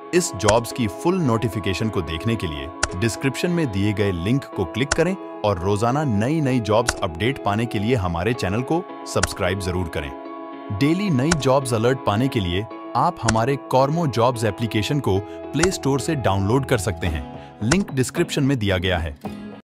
इस जॉब्स की full notification को देखने के लिए डिस्क्रिप्शन में दिए गए लिंक को क्लिक करें और रोजाना नई जॉब्स अपडेट पाने के लिए हमारे चैनल को सब्सक्राइब जरूर करें। डेली नई जॉब्स अलर्ट पाने के लिए आप हमारे कॉर्मो जॉब्स एप्लीकेशन को प्ले स्टोर से डाउनलोड कर सकते हैं। लिंक डिस्क्रिप्शन में दिया गया है।